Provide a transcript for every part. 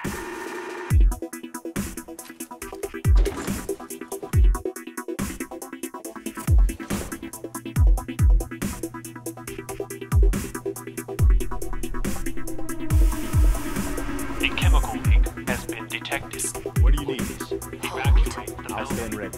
What do you need? Evacuate the I'll stand ready.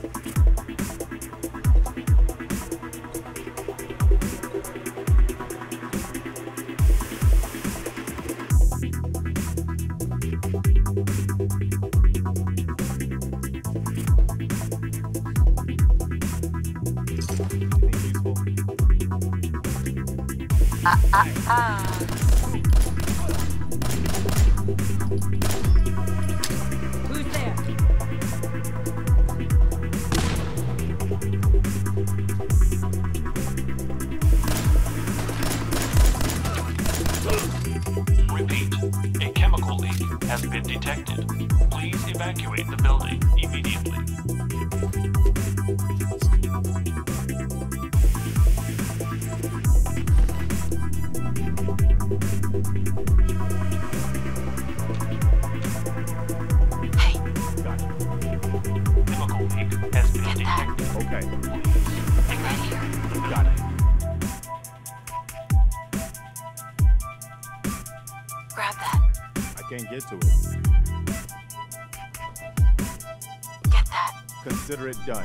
Who's there? Repeat, a chemical leak has been detected. Please evacuate the building immediately. Hey, Got it. Chemical leak has been detected. Okay. right here. Got it. Grab that. I can't get to it. Get that. Consider it done.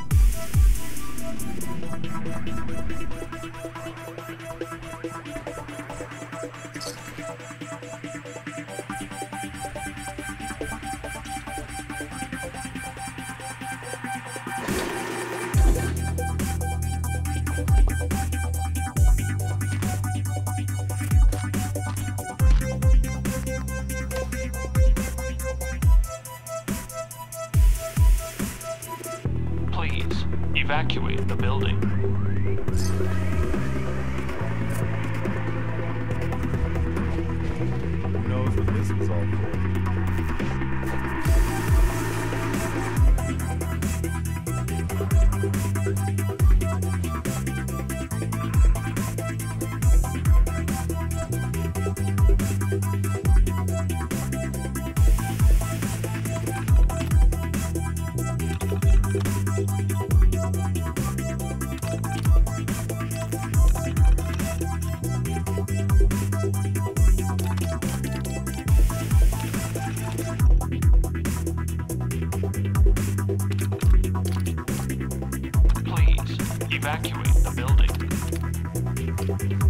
Please evacuate the building. Who knows what this was all for? Please evacuate the building.